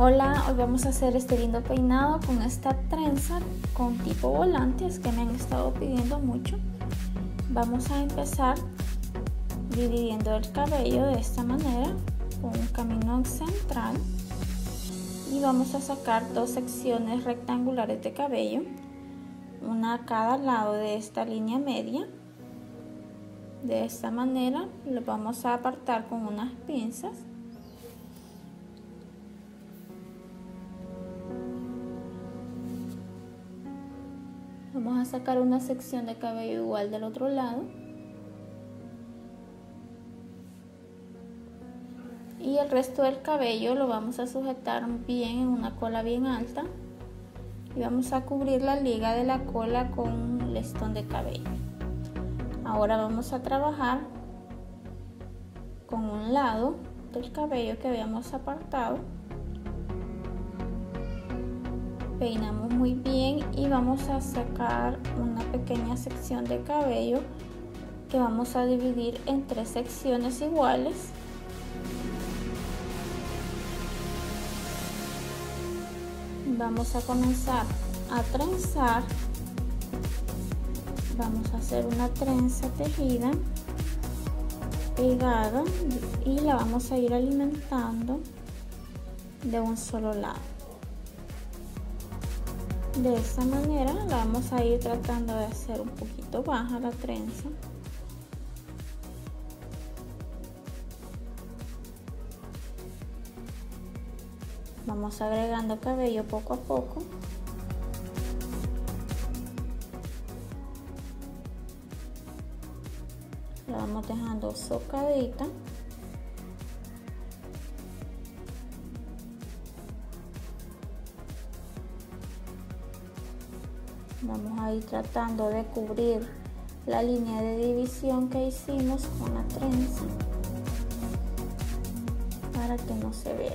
Hola, hoy vamos a hacer este lindo peinado con esta trenza con tipo volantes que me han estado pidiendo mucho. Vamos a empezar dividiendo el cabello de esta manera con un camino central y vamos a sacar dos secciones rectangulares de cabello, una a cada lado de esta línea media. De esta manera lo vamos a apartar con unas pinzas. Vamos a sacar una sección de cabello igual del otro lado. Y el resto del cabello lo vamos a sujetar bien en una cola bien alta. Y vamos a cubrir la liga de la cola con un listón de cabello. Ahora vamos a trabajar con un lado del cabello que habíamos apartado. Peinamos muy bien y vamos a sacar una pequeña sección de cabello que vamos a dividir en tres secciones iguales. Vamos a comenzar a trenzar. Vamos a hacer una trenza tejida, pegada, y la vamos a ir alimentando de un solo lado. De esta manera la vamos a ir tratando de hacer un poquito baja la trenza. Vamos agregando cabello poco a poco. La vamos dejando socadita. Vamos a ir tratando de cubrir la línea de división que hicimos con la trenza para que no se vea.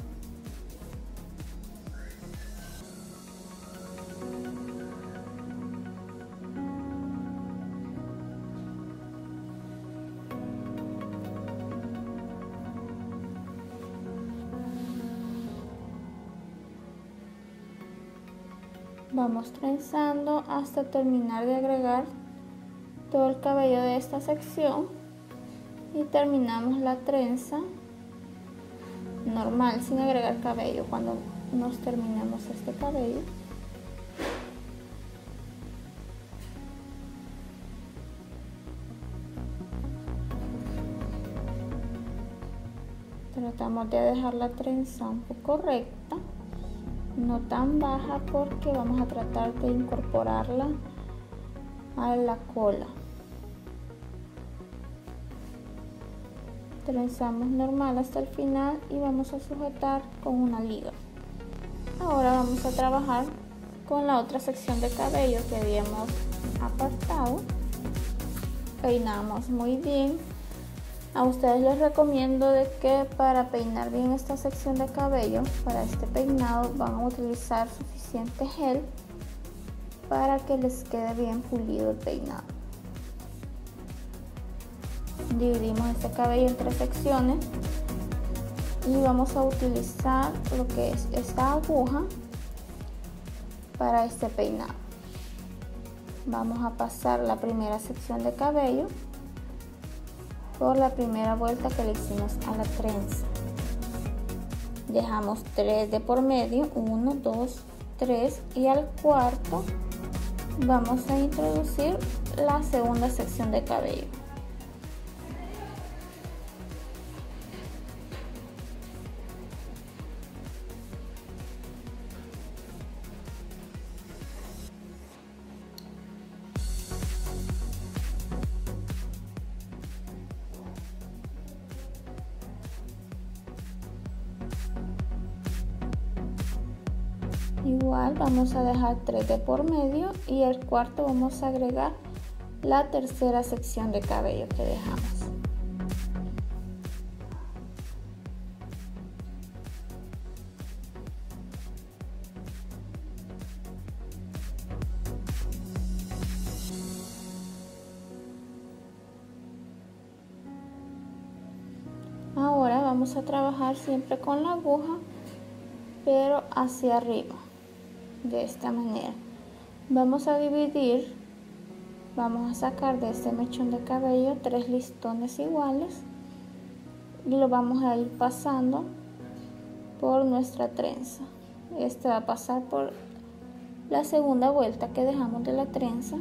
Vamos trenzando hasta terminar de agregar todo el cabello de esta sección y terminamos la trenza normal sin agregar cabello. Cuando nos terminemos este cabello, tratamos de dejar la trenza un poco recta, no tan baja, porque vamos a tratar de incorporarla a la cola. Trenzamos normal hasta el final y vamos a sujetar con una liga. Ahora vamos a trabajar con la otra sección de cabello que habíamos apartado. Peinamos muy bien. A ustedes les recomiendo de que para peinar bien esta sección de cabello, para este peinado, van a utilizar suficiente gel para que les quede bien pulido el peinado. Dividimos este cabello en tres secciones y vamos a utilizar lo que es esta aguja para este peinado. Vamos a pasar la primera sección de cabello por la primera vuelta que le hicimos a la trenza. Dejamos 3 de por medio, 1, 2, 3, y al cuarto vamos a introducir la segunda sección de cabello. Igual vamos a dejar 3 de por medio y el cuarto vamos a agregar la tercera sección de cabello que dejamos. Ahora vamos a trabajar siempre con la aguja pero hacia arriba, de esta manera. Vamos a dividir, vamos a sacar de este mechón de cabello 3 listones iguales y lo vamos a ir pasando por nuestra trenza. Este va a pasar por la segunda vuelta que dejamos de la trenza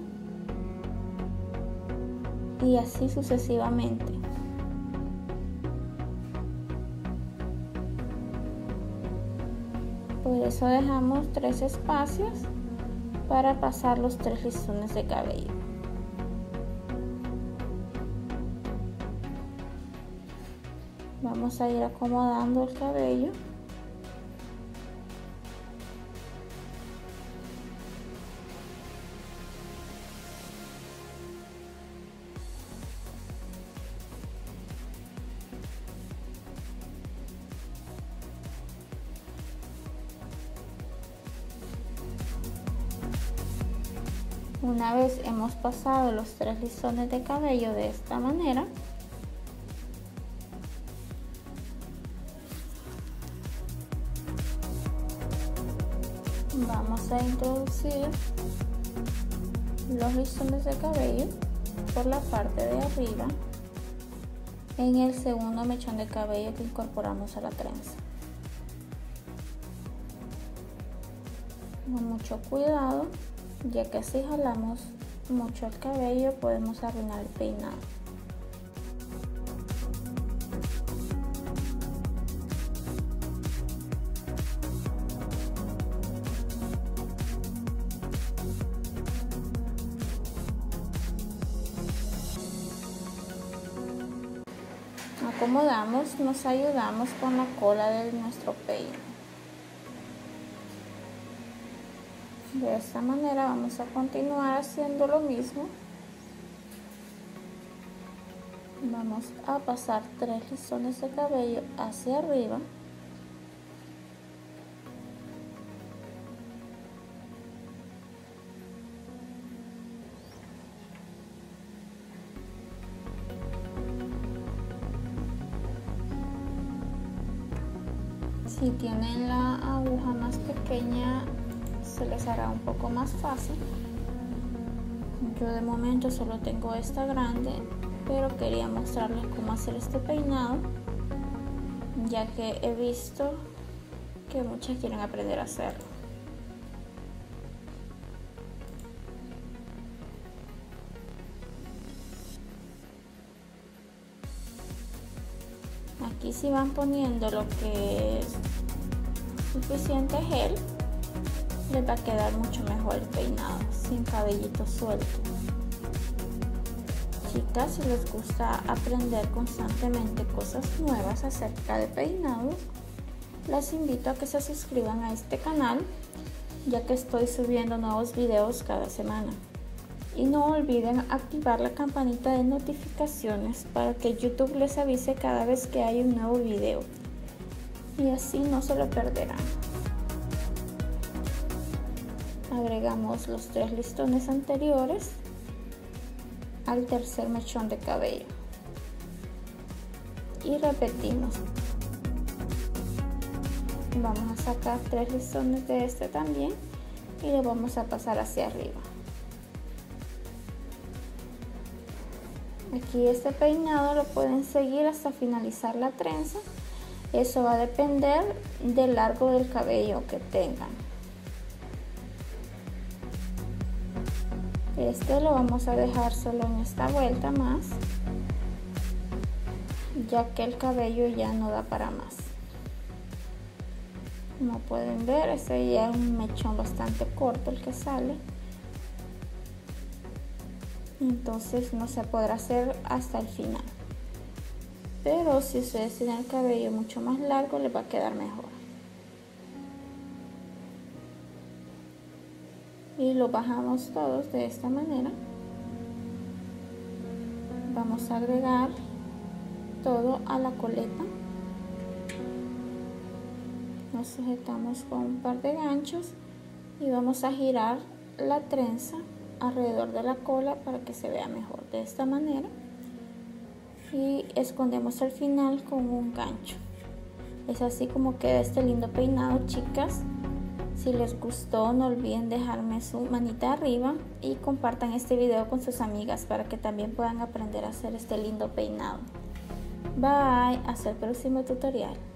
y así sucesivamente. Por eso dejamos 3 espacios para pasar los 3 listones de cabello. Vamos a ir acomodando el cabello. Una vez hemos pasado los 3 listones de cabello de esta manera, vamos a introducir los listones de cabello por la parte de arriba en el segundo mechón de cabello que incorporamos a la trenza. Con mucho cuidado, ya que si jalamos mucho el cabello podemos arruinar el peinado. Acomodamos, nos ayudamos con la cola de nuestro peine. De esta manera vamos a continuar haciendo lo mismo. Vamos a pasar 3 listones de cabello hacia arriba. Si tienen la aguja más pequeña, se les hará un poco más fácil. Yo de momento solo tengo esta grande, pero quería mostrarles cómo hacer este peinado, ya que he visto que muchas quieren aprender a hacerlo. Aquí si van poniendo lo que es suficiente gel, les va a quedar mucho mejor el peinado, sin cabellito suelto. Chicas, si les gusta aprender constantemente cosas nuevas acerca de peinados, las invito a que se suscriban a este canal, ya que estoy subiendo nuevos videos cada semana. Y no olviden activar la campanita de notificaciones para que YouTube les avise cada vez que hay un nuevo video. Y así no se lo perderán. Agregamos los 3 listones anteriores al tercer mechón de cabello y repetimos. Vamos a sacar 3 listones de este también y lo vamos a pasar hacia arriba. Aquí este peinado lo pueden seguir hasta finalizar la trenza. Eso va a depender del largo del cabello que tengan. Este lo vamos a dejar solo en esta vuelta más, ya que el cabello ya no da para más. Como pueden ver, este ya es un mechón bastante corto el que sale. Entonces no se podrá hacer hasta el final. Pero si ustedes tienen el cabello mucho más largo, les va a quedar mejor. Y lo bajamos todos de esta manera. Vamos a agregar todo a la coleta. Nos sujetamos con un par de ganchos y vamos a girar la trenza alrededor de la cola para que se vea mejor de esta manera, y escondemos el final con un gancho. Es así como queda este lindo peinado, chicas. Si les gustó, no olviden dejarme su manita arriba y compartan este video con sus amigas para que también puedan aprender a hacer este lindo peinado. Bye, hasta el próximo tutorial.